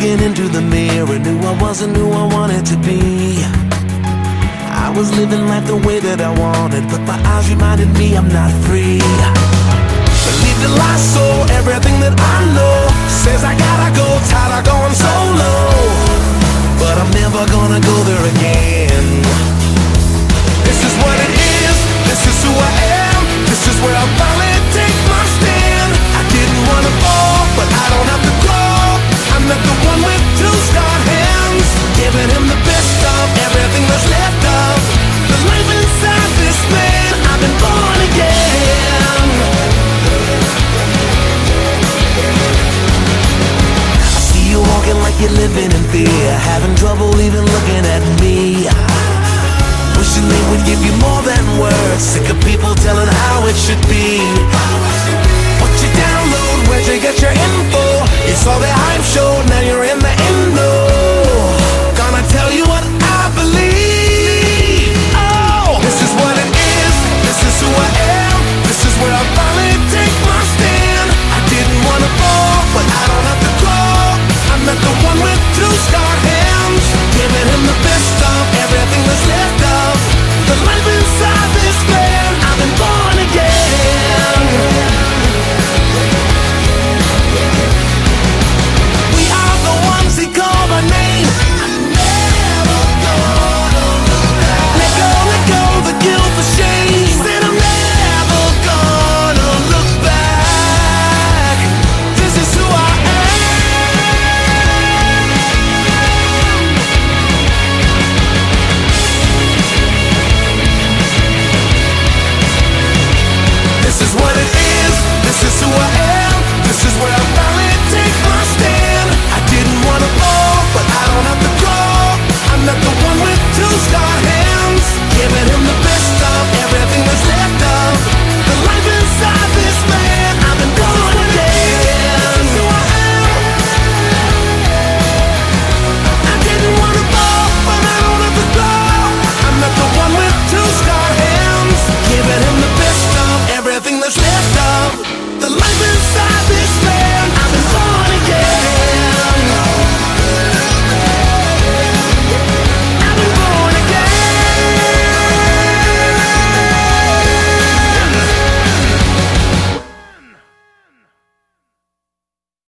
Looking into the mirror, knew I wasn't who I wanted to be. I was living life the way that I wanted, but my eyes reminded me I'm not free. Believe the lie, so everything that I know says I gotta go, tired of going solo. But I'm never gonna go there again. This is what it is, this is who I am, this is where I finally take my stand. I didn't wanna fall, but I don't have to grow. I'm not the one with two scarred hands, giving him the best of everything that's left of the life inside this man. I've been born again. I see you walking like you're living in fear, having trouble even looking at me. Wishing they would give you more than words, sick of people telling how it should be. What you download, where'd you get your info? You saw the hype show, now you're in the endo.